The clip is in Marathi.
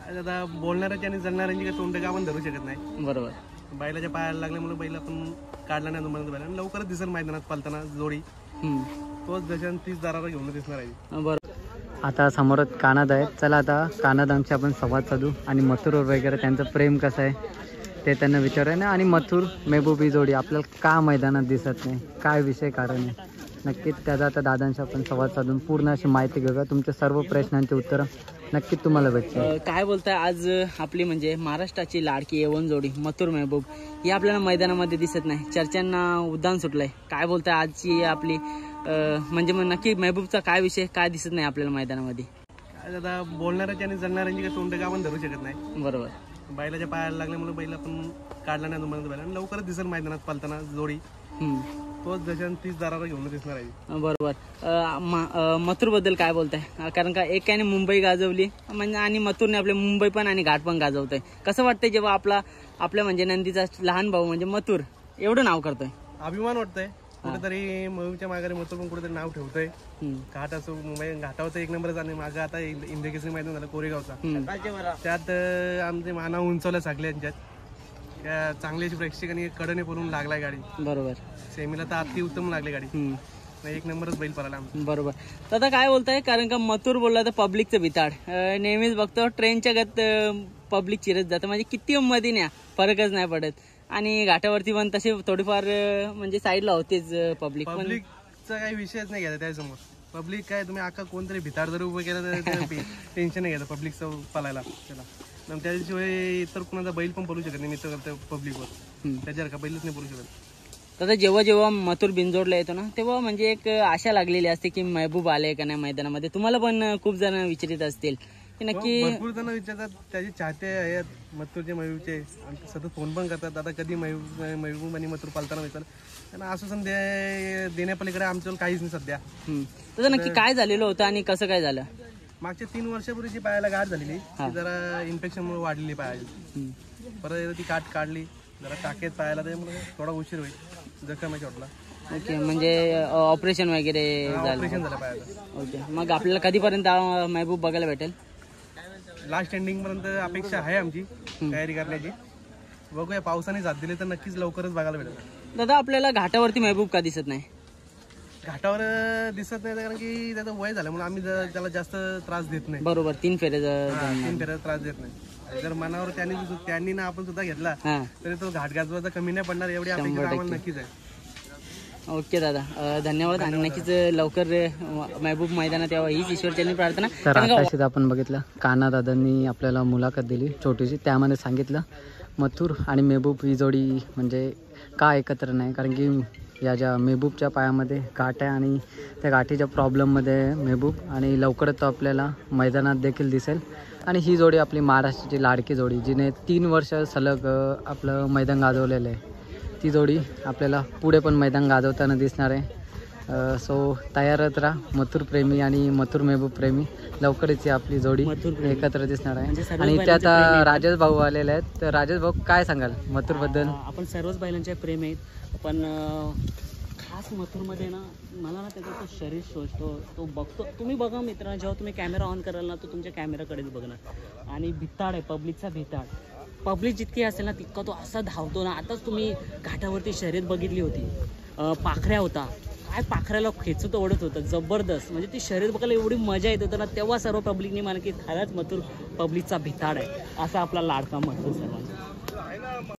आता बोलणाऱ्याची आणि जळणाऱ्यांची काही तोंड आपण धरू शकत नाही. बरोबर. बैलाच्या पायाला लागल्यामुळे बैल आपण काढला नाही तुम्हाला बैल लवकरच दिसेल मैदानात पालताना जोडी. तोच दशान 30 दाराला घेऊन दिसणार आहे. बरोबर. आता समोरच कानाद आहे. चला आता कानाद आमचे आपण संवाद साधू आणि मथुर वगैरे त्यांचं प्रेम कसं आहे ते त्यांना विचारूया ना. आणि मथुर मेहबूब ही जोडी आपल्याला का मैदानात दिसत नाही, काय विषय कारण आहे, नक्कीच त्याचा आता दादांशी आपण संवाद साधून पूर्ण अशी माहिती घेऊया. तुमच्या सर्व प्रश्नांची उत्तरं नक्कीच तुम्हाला भेटतील. काय बोलताय आज आपली म्हणजे महाराष्ट्राची लाडकी A1 जोडी मथुर मेहबूब ही आपल्याला मैदानामध्ये दिसत नाही, चर्चांना उद्यान सुटलंय. काय बोलताय आजची आपली म्हणजे मग नक्की मेहबूबचा काय विषय काय दिसत नाही आपल्याला मैदानामध्ये? आता बोलणाऱ्याची आणि जळणाऱ्यांची काही तोंड आपण धरू शकत नाही. बरोबर. बैलाच्या पायाला लागल्यामुळे बैल आपण काढला नाही तुम्हाला बैल लवकरच दिसेल मैदानात पालताना जोडी. तोच दशान 30 दाराला घेऊन दिसणार आहे. बरोबर. मथुर बद्दल काय बोलताय? कारण का एकाने मुंबई गाजवली म्हणजे आणि मथुरने आपले मुंबई पण आणि घाट पण गाजवतोय. कसं वाटतंय जेव्हा आपल्या म्हणजे नंदीचा लहान भाऊ म्हणजे मथुर एवढं नाव करतोय? अभिमान वाटतंय कुठेतरी. मयूरच्या माघारी मथुर पण कुठेतरी नाव ठेवतोय. घाट असो मुंबई घाटावरचं 1 नंबरच आणि मागं आता इंदकेसरी मैदान झालं कोरेगावचा, त्यात आमचे मानाव उंचवल्या सगळे यांच्यात चांगली अशी प्रेक्षकांनी कडने पळून लागलाय गाडी. बरोबर. सेमीला तर अति उत्तम लागली गाडी. 1 नंबरच बैल पळाला. बरोबर. तर आता काय बोलताय? कारण का मथुर बोलला तर पब्लिकचं भिताड नेहमीच बघतो ट्रेनच्या गत पब्लिक चिरत जातं, म्हणजे किती मध्ये न्या फरकच नाही पडत. आणि घाटावरती पण तसे थोडीफार म्हणजे साईडला होतेच पब्लिकचा काही विषयच नाही घ्यायचा त्यासमोर. पब्लिक काय तुम्ही आका कोणतरी भिताड जर उभं केलं तर टेन्शन नाही घ्यायचं पब्लिकचं पळायला त्याला. त्याच्याशिवाय इतर कुणाचा बैल पण पळू शकत नाही मित्र करतो पब्लिकवर, त्याच्यावर का बैलच नाही पळू शकत. आता जेव्हा जेव्हा मथुर बिनजोडला येतो ना तेव्हा म्हणजे एक आशा लागलेली असते की मेहबूब आले का नाही मैदानामध्ये. तुम्हाला पण खूप जण विचारित असतील की नक्की. भरपूर जण विचारतात, त्याचे चाहते आहेत मथुरचे महबूबचे, सतत फोन पण करतात. आता कधी महबूब आणि मथुर पालताना विचार त्यांना आश्वासन देण्यापलीकडे आमच्यावर काहीच नाही सध्या. तसं नक्की काय झालेलं होतं आणि कसं काय झालं? मागच्या 3 वर्षापूर्वीची पायाला गाठ झालेली, जरा इन्फेक्शनमुळे वाढलेली पायाची. परत ती काट काढली, जरा टाकेत पायाला, त्यामुळे थोडा उशीर होईल जखमाच्या वाटला. ओके. म्हणजे ऑपरेशन वगैरे ऑपरेशन झालं पायाला. ओके. मग आपल्याला कधीपर्यंत महबूब बघायला भेटेल? लास्ट एंडिंग पर्यंत अपेक्षा आहे आमची तयारी करण्याची. बघूया, पावसाने साथ दिली तर नक्कीच लवकरच बघायला भेटेल. दादा आपल्याला घाटावरती महबूब का दिसत नाही? घाटावर दिसत नाही कारण की त्याचं वय झालं म्हणून आम्ही त्याला जास्त त्रास देत नाही. बरोबर. 3 फेरे त्रास देत नाही. जर मनावर त्यांनी ना आपण सुद्धा घेतला तरी तो घाट गाजवायचा कमी नाही पडणार, एवढी अपेक्षा आम्हाला नक्कीच आहे. ओके दादा, धन्यवाद. आणि नक्कीच लवकर महबूब मैदानात यावं हीच ईश्वरचरणी प्रार्थना. तर आताशीच आपण बघितलं कान्हा दादांनी आपल्याला मुलाखत दिली छोटीशी, त्यामध्ये सांगितलं मथुर आणि महबूब ही जोडी म्हणजे का एकत्र नाही, कारण की या ज्या महबूबच्या पायामध्ये गाठ आहे आणि त्या गाठीच्या प्रॉब्लेममध्ये महबूब, आणि लवकरच तो आपल्याला मैदानात देखील दिसेल. आणि ही जोडी आपली महाराष्ट्राची लाडकी जोडी जिने 3 वर्ष सलग आपलं मैदान गाजवलेलं आहे, ती जोडी आपल्याला पुढे पण मैदान गाजवताना दिसणार आहे. सो तयारच राहा मथुर प्रेमी आणि मथुर महबूब प्रेमी, लवकरच आपली जोडी एकत्र दिसणार आहे. आणि त्यात राजेश भाऊ आलेले आहेत. तर राजेश भाऊ काय सांगाल मथुरबद्दल? आपण सर्वच बैलांचे प्रेम आहेत, पण खास मथुरमध्ये ना मला ना त्याचं तो शरीर सोचतो तो बघतो. तुम्ही बघा मित्रांनो, जेव्हा तुम्ही कॅमेरा ऑन कराल ना तो तुमच्या कॅमेराकडेच बघणार. आणि भिताड आहे पब्लिकचा भिताड. पब्लिक जितकी असेल ना तितका तो असा धावतो ना. आताच तुम्ही घाटावरती शर्यत बघितली होती, पाखऱ्या होता, काय पाखऱ्याला खेचत ओढत होतं जबरदस्त. म्हणजे ती शर्यत बघायला एवढी मजा येत होतं ना, तेव्हा सर्व पब्लिकने मला की खरंच मथुर पब्लिकचा भिताड आहे, असा आपला लाडका मथुर सर्वांचा.